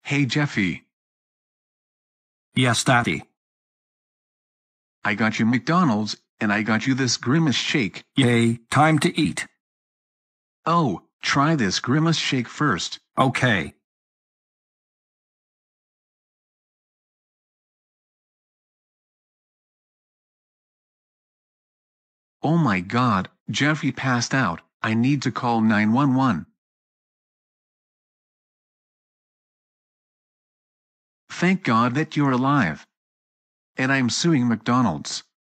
Hey Jeffy, Yes, Daddy. I got you McDonald's, and I got you this grimace shake. Yay, time to eat. Oh, try this grimace shake first. Okay. Oh my God, Jeffy passed out. I need to call 911. Thank God that you're alive. And I'm suing McDonald's.